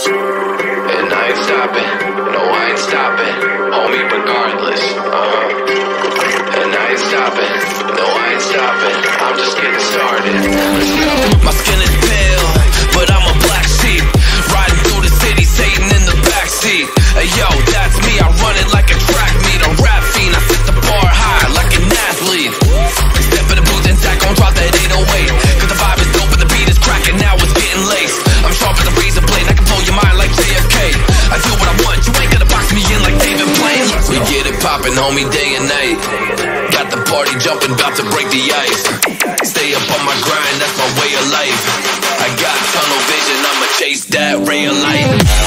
And I ain't stopping, no I ain't stopping, homie regardless, And I ain't stopping, no I ain't stopping, I'm just getting started, let's go. My skin is pale, but I'm a black sheep, riding through the city, Satan in the backseat. Hey yo, that's me, I run it like a track meet, a rap fiend, I set the bar high like an athlete. Step in the booth and Zach gon' drop that 808, cause the vibe is dope and the beat is cracking, now it's getting laced. I'm sharp as a razor blade, I can blow your mind like JFK. I do what I want, you ain't gonna box me in like David Blaine. We get it poppin', homie, day and night. Got the party jumping, about to break the ice. Stay up on my grind, that's my way of life. I got tunnel vision, I'ma chase that ray of light.